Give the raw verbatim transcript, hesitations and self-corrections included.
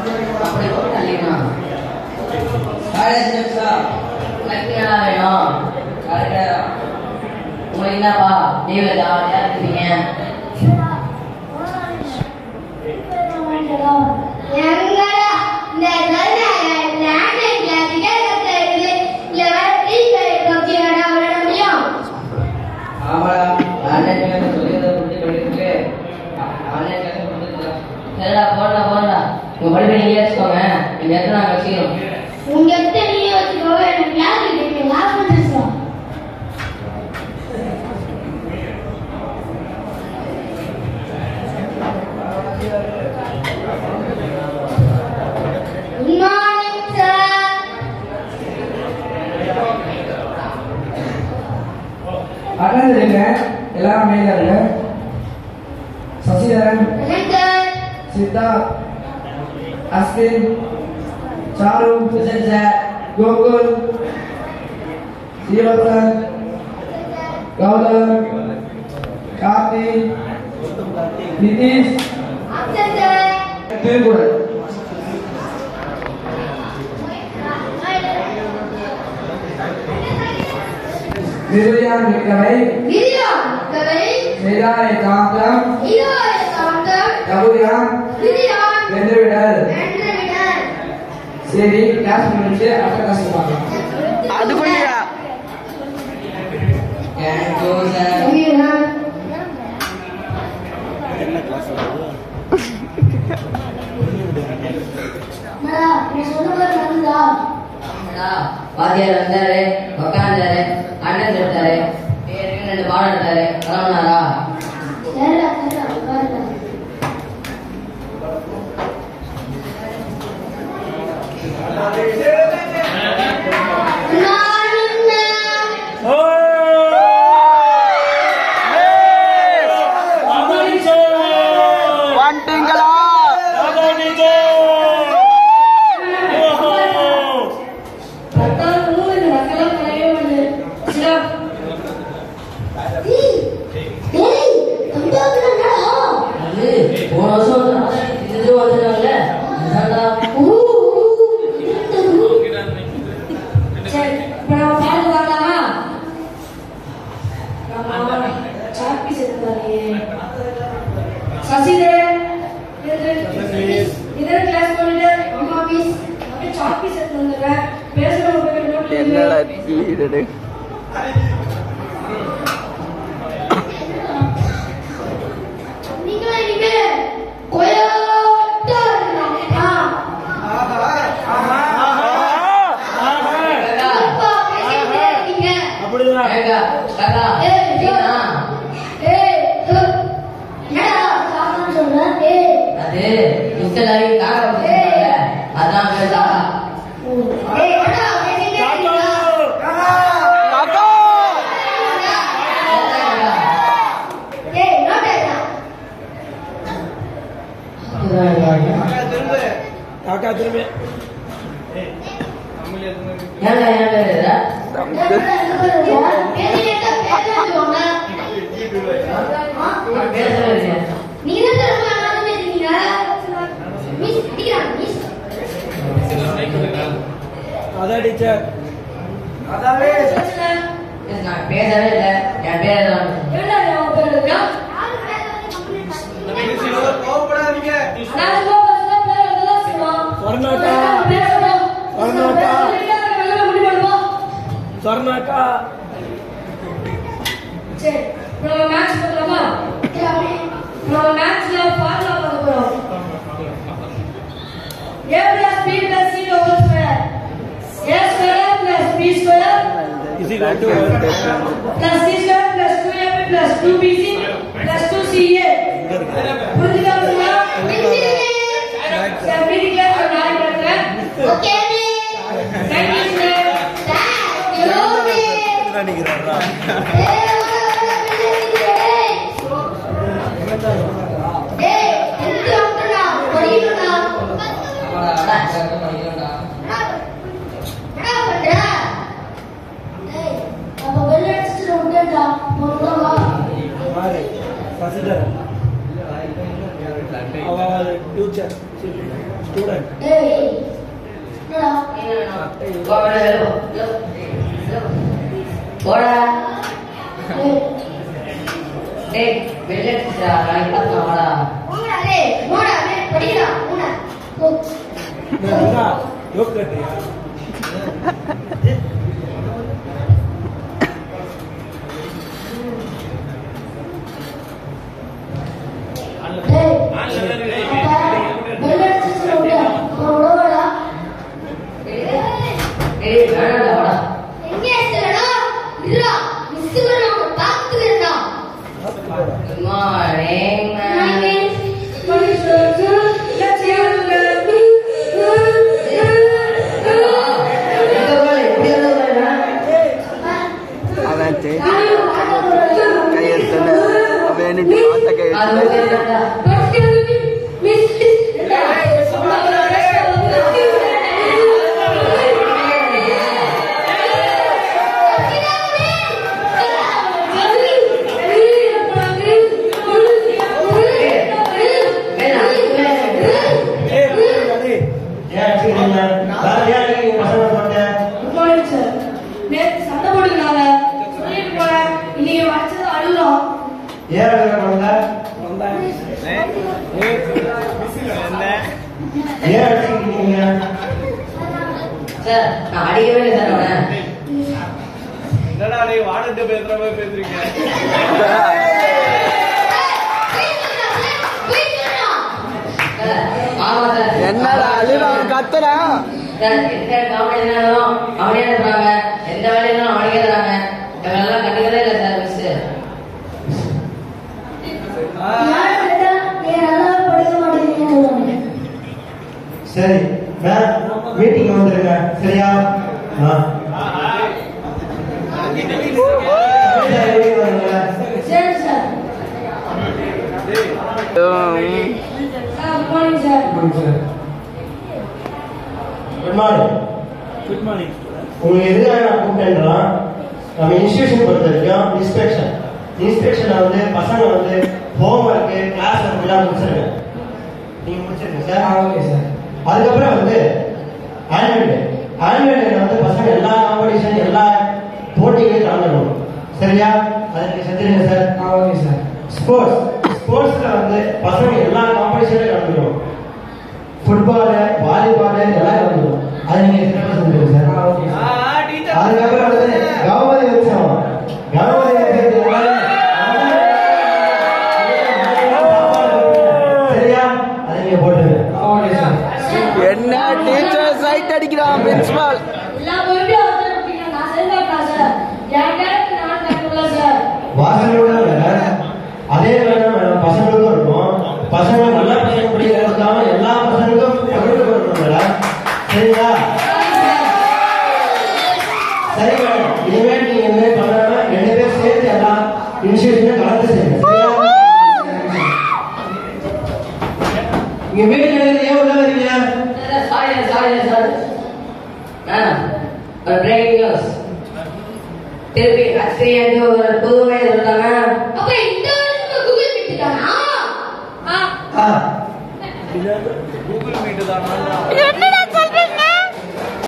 அப்படி போட்டு தள்ளினா காலேஜ் நிமிஷா லக்கியா வேணும் கரெக்டா உங்களுக்கு என்னப்பா லீவ்ல ஜாலியா இருக்கீங்க சரிடா போடா போடா உங்க படிப்பை நீங்க வச்சுக்கோங்க எங்க இடத்துல நாங்க வச்சுக்கிறோம் உங்க இடத்த நீங்க வச்சுக்கோங்க எனக்கு கிளாஸ் இருக்கு கிளாஸ் பண்ணிருக்கோம் குட் மார்னிங் சார் அண்ணாதுங்க எல்லாரும் மேல இருங்க சசிதரன் சித்தார்த் அஸ்வின் சாரு கோகுல் ஜீவசன் கௌதம் கார்த்தி நிதிஷ் திருக்குறள் निर्यान विक्रमे निर्यान विक्रमे निराय कांतम निराय कांतम कबुयान निर्यान वेंद्रविडल वेंद्रविडल सेरी क्लास முடிஞ்சு அடுத்த கிளாஸ் பார்க்கலாம் அது கொண்டியா थैंक यू सर என்ன கிளாஸ் மலா நீ சொல்லுறது நடந்தா வாத்தியார் வந்தாரு உட்காந்தாரு அண்ணன் எடுத்தாரு பேருக்கு ரெண்டு பாடம் எடுத்தாரு கிளம்புனாரா சரிடா சரிடா உட்காருடா காக்கா திரும்ப ஏன்டா ஏன்டா இதுடா பேசுறது நீங்க தான் ரொம்ப நல்லா பேசுறீங்க மிஸ் டிகரா மிஸ் அதான் டீச்சர் அதாவே நான் பேசவே இல்லை என் பேர் தான் என்னடா உங்க பேர் இருக்கா யாரு பேசுறது கம்ப்ளீட் பண்ணி கோவப்படாதீங்க நான் கோவப்படல பேர் எல்லாம் சொல்லுவோம் சொர்ணாக்கா சொர்ணாக்கா சொர்ணாக்கா சரி நம்ம மேட்ச் பண்ணலாமா நம்ம மேட்ச்ல ஃபார்முலா பார்க்க போறோம் a plus b plus c whole square a square plus b square is equal to plus c square plus two a b plus two b c plus two c a புரிஞ்சுதா சரி மீதி class நான் நடத்துறேன் okay thank you sir thank you நினைக்கிறாரா ஏய் எந்த ஒன்றா படிக்கணும்டா படிக்கணும்டா என்ன பண்ற ஏய் அப்ப வெள்ள அடிச்சிட்டு விட்டேன்டா போறதா மாறு சசிதர் ஃபியூச்சர் ஸ்டூடண்ட் ஏய் என்னடா போடா போடா டேய் வெள்ளடா நான் பார்த்தா போடா டேய் போடா டேய் படிடா போடா போ என்னடா யோகட் ஏய் வேணாடா வாடா எங்க இருக்கடா இல்ல மிஸ் நான் பாத்துறேன்டா மார்னிங் மேம் அவன் கையெழுத்து அவன் பார்த்த அது கையெழுத்து ஓகேடா சார் நான் அடிக்கவே இல்லை சார் அவனை என்னடா நீ வாடகை பேசுற மாதிரி பேசுறீங்க ஆமா சார் என்னடா அழுது அவன் கத்துறான் சார் எந்த காமெடி இருந்தாலும் அவனே இருப்பாங்க எந்த வேலையிலும் அவனுக்கே தராங்க இவங்களெல்லாம் கண்டுக்கவே இல்லை சார் மிஸ் சரி மேம் மீட்டிங் வந்துருங்க சரியா ஆ. சரி sir good morning sir good morning good morning உங்களுக்கு எதுக்காக நான் கூப்பிட்டேன்னா நம்ம இன்ஸ்டியூஷன் பொறுத்த வரைக்கும் இன்ஸ்பெக்ஷன் இன்ஸ்பெக்ஷன்ல வந்து பசங்க வந்து ஹோம் ஒர்க்கு கிளாஸ் ஒர்க் எல்லாம் முடிச்சிருங்க நீங்க முடிச்சிருங்க சார் ஓகே சார் அதுக்கப்புறம் வந்து ஆனுவல் டே ஆனுவல் டேல வந்து பசங்க எல்லா காம்படிஷன் எல்லா போட்டிகளையும் கலந்துக்கணும் சரியா அதை நீங்க செஞ்சிருங்க சார் ஓகே சார் ஸ்போர்ட்ஸ் ஸ்போர்ட்ஸ்ல வந்து பசங்க எல்லா காம்படிஷன்லயும் கலந்துக்கணும் ஃபுட்பால் வாலிபால் எல்லாம் கலந்துக்கணும் அதை நீங்க சிறப்பாக செஞ்சிருங்க சார் ஓகே சார் அதுக்கப்புறம் வந்து கௌரவ உற்சவம் கௌரவ சரியா அதை நீங்க போட்டுருங்க ஓகே சார் என்ன டீச்சர் சைட் அடிக்கிறான் பிரின்சிபால் எல்லா பொறுப்பையும் அவர்தான் எடுப்பீங்க. நான் சரிதான் சார் என் கேரக்டர் நான் கற்றுக்கலாம் சார் வாசலோட வேற அதே வேலை மேடம் பசங்களுக்கும் இருக்கும் பசங்க நல்ல பசங்க படிக்கிறதுக்காம எல்லா பசங்களுக்கும் பகிர்ந்து கொடுக்கணும் மேடம் சரிங்களா சரி மேடம் இனிமேல் நீங்க எதுவுமே பண்ணாம ரெண்டு பேரும் சேர்த்து எல்லா இன்ஸ்டியூஷனும் கலந்து செய்யுங்க சரியா இங்க மீட்டிங் நடக்குது ஏன் உள்ள வரீங்க சாரி சாரி சார் மேம் ஒரு பிரேக்கிங் நியூஸ் திருப்பி கஸ்திரி என்று ஒரு புதுவை சொல்றாங்க அப்ப இந்த வருஷம் கூகுள் மீட் தானா ஆ கூகுள் மீட் தானா என்ன